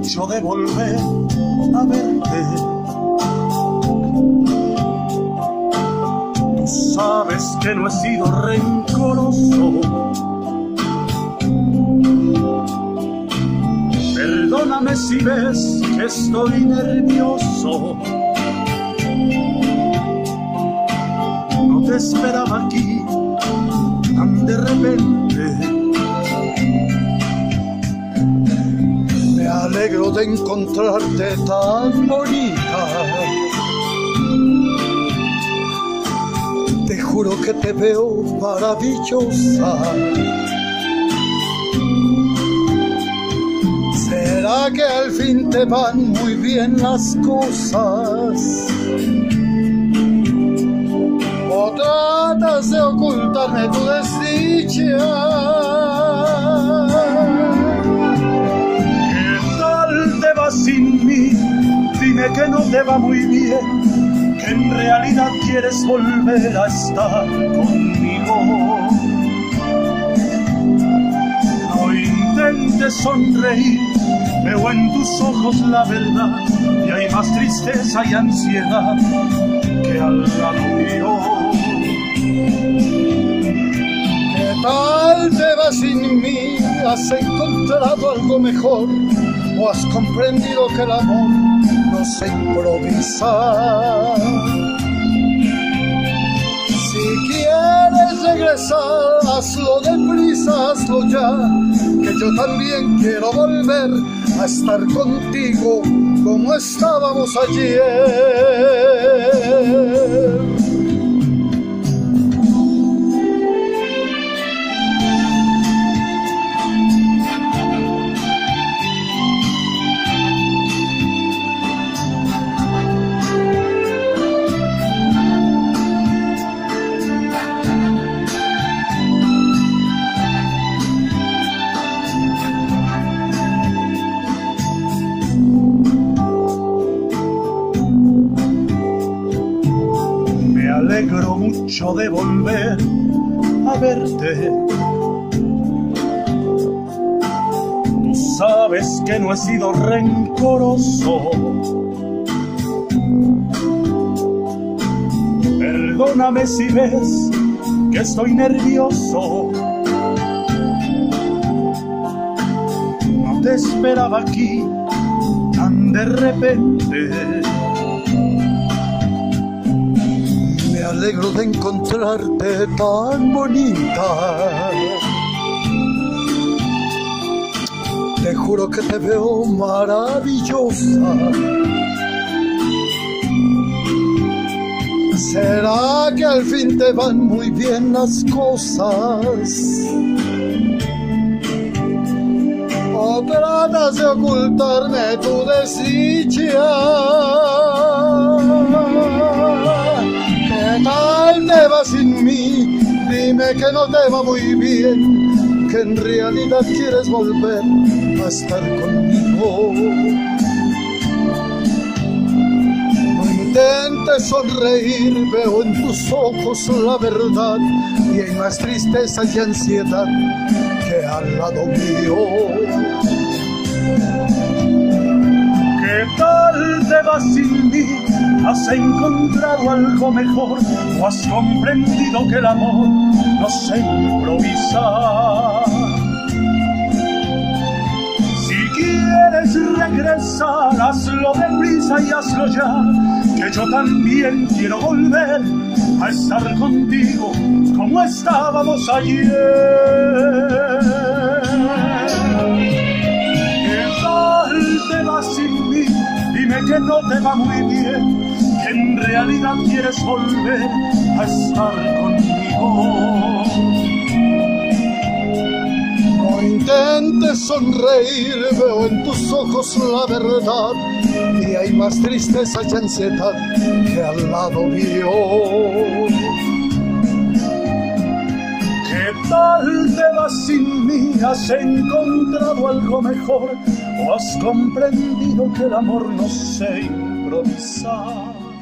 mucho de volver a verte. Tú sabes que no he sido rencoroso. Perdóname si ves que estoy nervioso. No te esperaba aquí tan de repente. Me alegro de encontrarte tan bonita. Te juro que te veo maravillosa. ¿Será que al fin te van muy bien las cosas? ¿O tratas de ocultarme tu desdicha? ¿Qué tal te va sin mí? Dime que no te va muy bien, que en realidad quieres volver a estar conmigo. No intentes sonreír, veo en tus ojos la verdad, y hay más tristeza y ansiedad que al lado mío. ¿Qué tal te va sin mí? ¿Has encontrado algo mejor? ¿O has comprendido que el amor no se improvisa? Si quieres regresar, hazlo deprisa, hazlo ya, que yo también quiero volver a estar contigo como estábamos ayer. Me alegro mucho de volver a verte. Tú sabes que no he sido rencoroso. Perdóname si ves que estoy nervioso. No te esperaba aquí tan de repente. Me alegro de encontrarte tan bonita. Te juro que te veo maravillosa. ¿Será que al fin te van muy bien las cosas? ¿O tratas de ocultarme tu desdicha? ¿Qué tal te va sin mí? Dime que no te va muy bien, que en realidad quieres volver a estar conmigo. No intentes sonreír, veo en tus ojos la verdad, y hay más tristeza y ansiedad que al lado mío. ¿Qué tal te va sin mí? ¿Has encontrado algo mejor? ¿O has comprendido que el amor no se improvisa? Si quieres regresar, hazlo deprisa y hazlo ya, que yo también quiero volver a estar contigo como estábamos ayer. ¿Qué tal te va sin mí? Dime que no te va muy bien, que en realidad quieres volver a estar conmigo. No intentes sonreír, veo en tus ojos la verdad, y hay más tristeza y ansiedad que al lado mío. ¿Qué tal te va sin mí? ¿Has encontrado algo mejor? ¿O has comprendido que el amor no se improvisa?